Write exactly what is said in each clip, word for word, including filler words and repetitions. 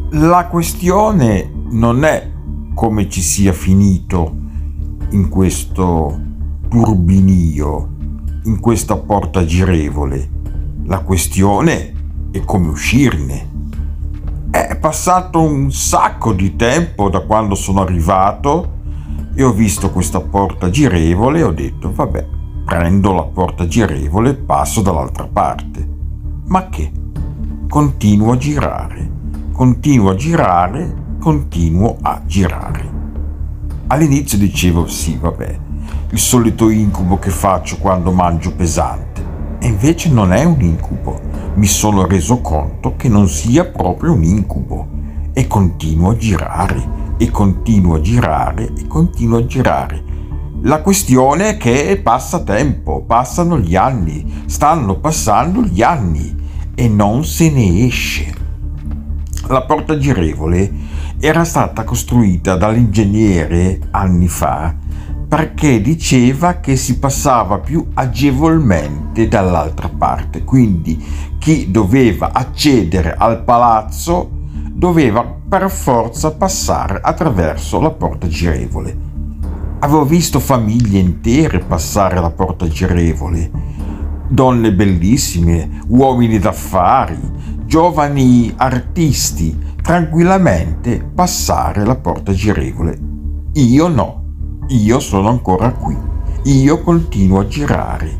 La questione non è come ci sia finito in questo turbinio, in questa porta girevole. La questione è come uscirne. È passato un sacco di tempo da quando sono arrivato e ho visto questa porta girevole e ho detto vabbè, prendo la porta girevole e passo dall'altra parte. Ma che? Continuo a girare, continuo a girare, continuo a girare. All'inizio dicevo sì, vabbè, il solito incubo che faccio quando mangio pesante. E invece non è un incubo. Mi sono reso conto che non sia proprio un incubo. E continuo a girare, e continuo a girare, e continuo a girare. La questione è che passa tempo, passano gli anni, stanno passando gli anni e non se ne esce. La porta girevole era stata costruita dall'ingegnere anni fa perché diceva che si passava più agevolmente dall'altra parte, quindi chi doveva accedere al palazzo doveva per forza passare attraverso la porta girevole. Avevo visto famiglie intere passare la porta girevole, donne bellissime, uomini d'affari, giovani artisti, tranquillamente passare la porta girevole. Io no. Io sono ancora qui, io continuo a girare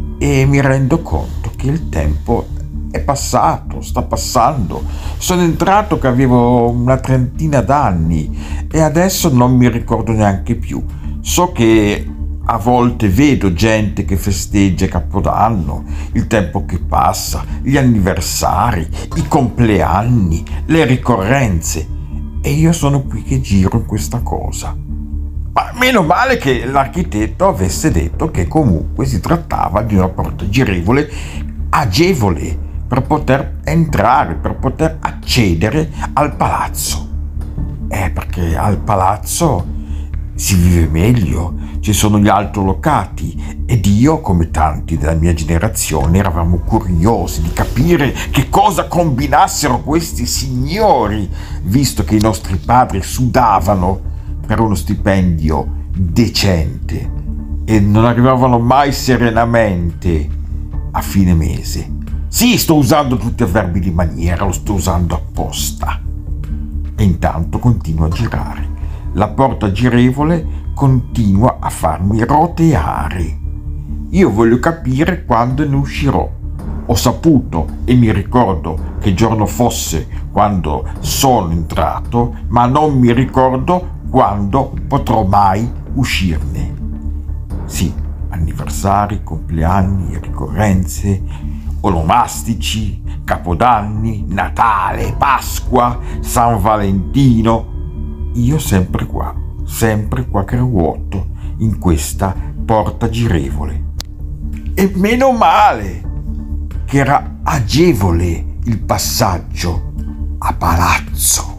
e mi rendo conto che il tempo è passato, sta passando. Sono entrato che avevo una trentina d'anni e adesso non mi ricordo neanche più. So che a volte vedo gente che festeggia Capodanno, il tempo che passa, gli anniversari, i compleanni, le ricorrenze e io sono qui che giro in questa cosa. Ma meno male che l'architetto avesse detto che comunque si trattava di una porta girevole agevole per poter entrare, per poter accedere al palazzo. Eh, perché al palazzo si vive meglio, ci sono gli altolocati ed io, come tanti della mia generazione, eravamo curiosi di capire che cosa combinassero questi signori, visto che i nostri padri sudavano per uno stipendio decente e non arrivavano mai serenamente a fine mese. Sì, sto usando tutti i avverbi di maniera, lo sto usando apposta. E intanto continuo a girare. La porta girevole continua a farmi roteare. Io voglio capire quando ne uscirò. Ho saputo e mi ricordo che giorno fosse quando sono entrato, ma non mi ricordo quando potrò mai uscirne. Sì, anniversari, compleanni, ricorrenze, onomastici, capodanni, Natale, Pasqua, San Valentino. Io sempre qua, sempre qua che ruoto in questa porta girevole. E meno male che era agevole il passaggio a palazzo.